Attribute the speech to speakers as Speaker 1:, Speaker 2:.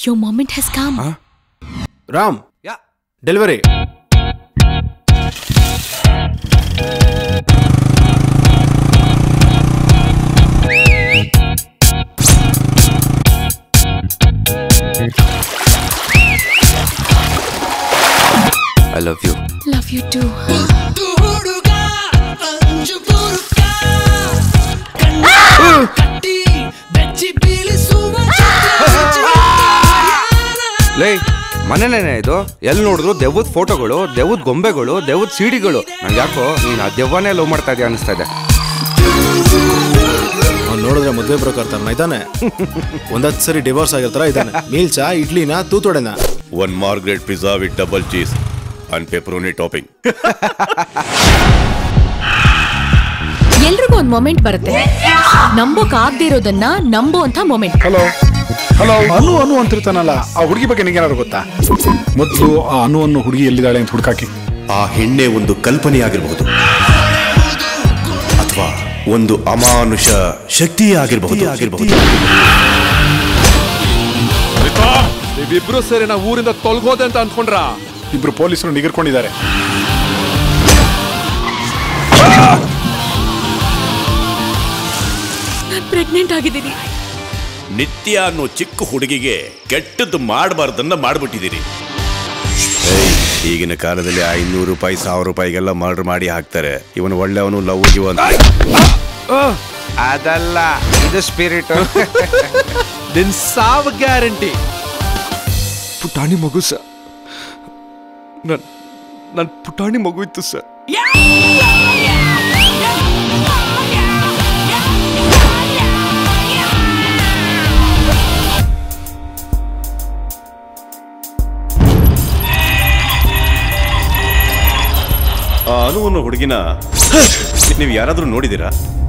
Speaker 1: Your moment has come.
Speaker 2: Ram.
Speaker 3: Yeah.
Speaker 2: Delivery.
Speaker 3: I love you.
Speaker 1: Love you too.
Speaker 3: ಲೇ ಮನೆನೇನೆ ಇದು ಎಲ್ಲಿ ನೋಡಿದ್ರು ದೆವ್ವದ ಫೋಟೋಗಳು, ದೆವ್ವದ ಗೊಂಬೆಗಳು, ದೆವ್ವದ ಸಿಡಿಗಳು. ನಂಗೆ ಯಾಕೋ ನೀನು ಆ ದೆವ್ವನೇ ಲವ್ ಮಾಡ್ತಾ ಇದೆಯಾ ಅನಿಸ್ತಾ ಇದೆ.
Speaker 2: ಅವ್ನು ನೋಡಿದ್ರೆ ಮದುವೆ ಬ್ರೋಕರ್ ಇದ್ದಾನೆ. ಒಂದತ್ತು ಸರಿ ಡಿವೋರ್ಸ್ ಆಗಿರ್ತಾರ ಇದ್ದಾನೆ. ಮೀಲ್ಸಾ, ಇಡ್ಲಿನ, ತೂತೊಡೆನ.
Speaker 4: One Margaret pizza with double cheese and pepperoni topping.
Speaker 1: ಎಲ್ರಿಗೂ ಒಂದು ಮೊಮೆಂಟ್ ಬರುತ್ತೆ. ನಂಬೋಕ್ ಆಗದೆ ಇರೋದನ್ನ ನಂಬುವಂತ ಮೊಮೆಂಟ್.
Speaker 5: ಹಲೋ ಅನು ಅಂತಿರ್ತಾನಲ್ಲ, ಆ ಹುಡುಗಿ ಬಗ್ಗೆ ನಿಂಗೇನಾದ್ರು ಗೊತ್ತಾ? ಮೊದಲು ಆ ಅನು ಹುಡುಗಿ ಎಲ್ಲಿದ್ದಾಳೆ ಅಂತ ಹುಡುಕಾಕಿ.
Speaker 4: ಆ ಹೆಣ್ಣೆ ಒಂದು ಕಲ್ಪನೆಯಾಗಿರಬಹುದು ಅಥವಾ ಒಂದು ಅಮಾನುಷ ಶಕ್ತಿಯೇ ಆಗಿರಬಹುದು.
Speaker 6: ನೀವಿಬ್ರು ಸೇರಿ ನಾವು ಊರಿಂದ ತೊಲಗೋದೆ ಅಂತ ಅನ್ಕೊಂಡ್ರ?
Speaker 5: ಇಬ್ರು ಪೊಲೀಸರು ನಿಗರ್ಕೊಂಡಿದ್ದಾರೆ.
Speaker 1: ನಾನು ಪ್ರೆಗ್ನೆಂಟ್ ಆಗಿದ್ದೀನಿ.
Speaker 4: ನಿತ್ಯ ಅನ್ನೋ ಚಿಕ್ಕ ಹುಡುಗಿಗೆ ಕೆಟ್ಟದ್ದು ಮಾಡಬಾರ್ದನ್ನ ಮಾಡ್ಬಿಟ್ಟಿದ್ದೀರಿ. ಈಗಿನ ಕಾಲದಲ್ಲಿ 500 ರೂಪಾಯಿ 1000 ರೂಪಾಯಿಗೆಲ್ಲ ಮರ್ಡರ್ ಮಾಡಿ ಹಾಕ್ತಾರೆ. ಇವನು ಒಳ್ಳೆಯವನು, ಲವ್ ಅಂತ.
Speaker 3: ಅದಲ್ಲ, ಇದು ಸ್ಪಿರಿಟ್.
Speaker 6: ನಿನ್ ಸಾವು ಗ್ಯಾರಂಟಿ. ಪುಟಾಣಿ ಮಗು ಸರ್, ನನ್ ಪುಟಾಣಿ ಮಗು ಇತ್ತು ಸರ್.
Speaker 4: ಆ ಅನು ಅನ್ನೋ ಹುಡುಗಿನ ನೀವು ಯಾರಾದ್ರೂ ನೋಡಿದ್ದೀರಾ?